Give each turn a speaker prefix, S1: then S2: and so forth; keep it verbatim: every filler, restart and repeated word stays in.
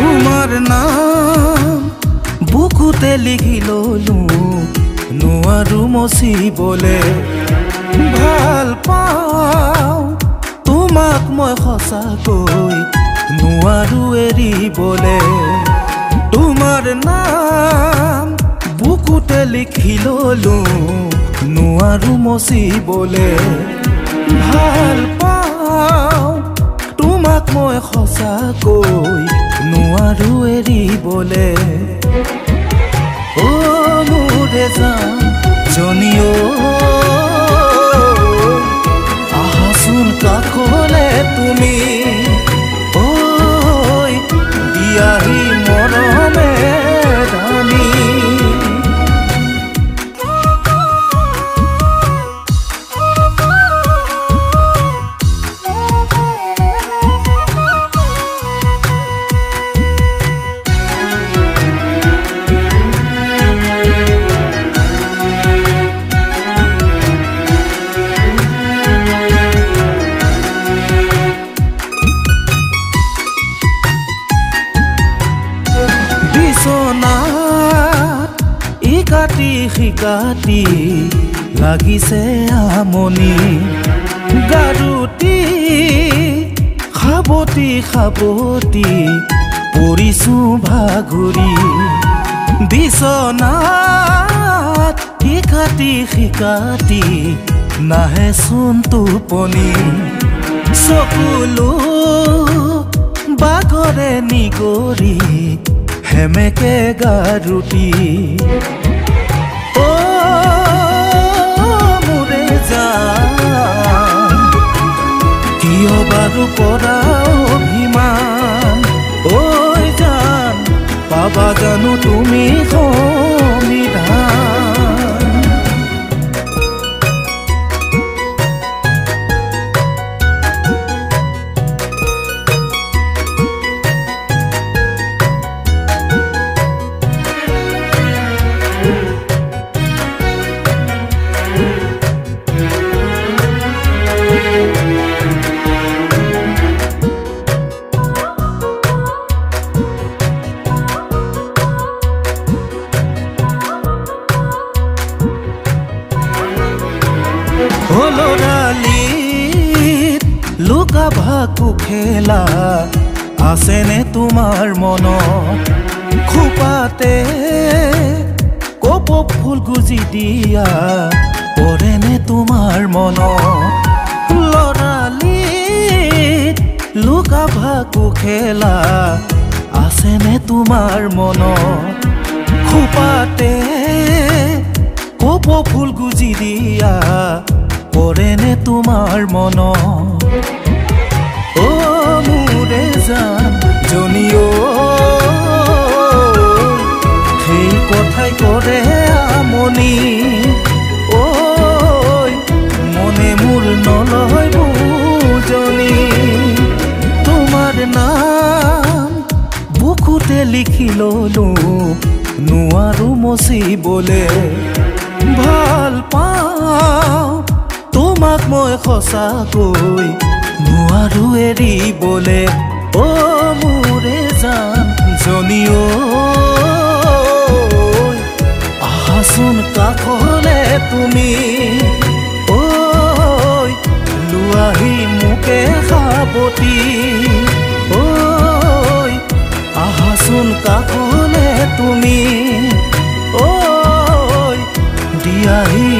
S1: তোমাৰ নাম বুকুতে লিখি ললো নোৱাৰো মচিবলে ভাল পাওঁ তোমাক মই সঁচাকৈ নোৱাৰো এৰিবলে তোমাৰ নাম বুকুতে লিখি ললো নোৱাৰো মচিবলে ভাল পাওঁ তোমাক মই সঁচাকৈ নোৱাৰো এৰিবলে ও মোৰে জান জনিও আহাচোন কাষলে তুমি ঐ বিয়াহী মৰমে ৰাণী ইকাতি শিকাতি লাগিছে আমনি গাৰুটি খাবতি খাবতি পৰিছো ভাগুৰি বিছনাত ইকাতি শিকাতি নাহে চোন টোপনি চকুলো বাগৰে নিগৰি হেমেকে গাৰুটি ও মোৰে জান কিয় বাৰু কৰা অভিমান ঐ জান পাবা জানো তুমি সমিধান লৰালিত লুকা ভাকু খেলা আছেনে তোমাৰ মন খোপাতে কপ ফুল গুজি দিয়া পৰেনে তোমাৰ মন লৰালিত লুকা ভাকু খেলা আছেনে তোমাৰ মন খোপাতে কপ ফুল গুজি দিয়া পৰেনে তোমাৰ মন ও মোৰে জান জনিও সেই কথাই কৰে আমনি ঐ মনে মোৰ নলয় বুজনি তোমাৰ নাম বুকুতে লিখি ললো নোৱাৰো মচিবলে ভাল পাওঁ তোমাক মই সঁচাকৈ নোৱাৰো এৰিবলে ও মোৰে জান জনিও আহাচোন কাষলে তুমি ঐ লোৱাহি মোকে সাৱটি ঐ আহাচোন কাষলে তুমি ঐ দিয়াহি